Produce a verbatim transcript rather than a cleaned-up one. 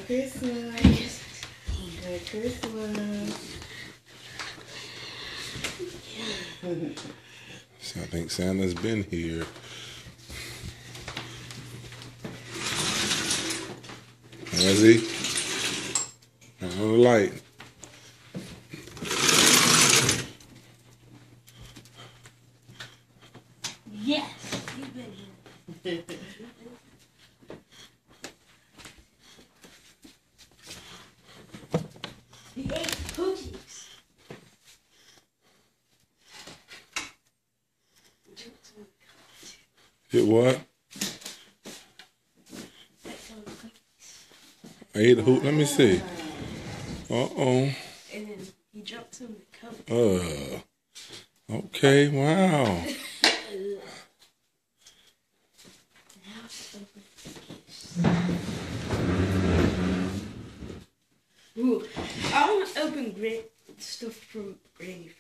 Christmas. Merry Christmas. So I think Santa's been here. Has he? Turn on the light. Yes, you've been here. He ate cookies. Did what? I ate a hoot. Let me see. Uh-oh. And then he dropped some in the cup. Uh. Okay, wow. Ooh, I want to open great stuff from Granny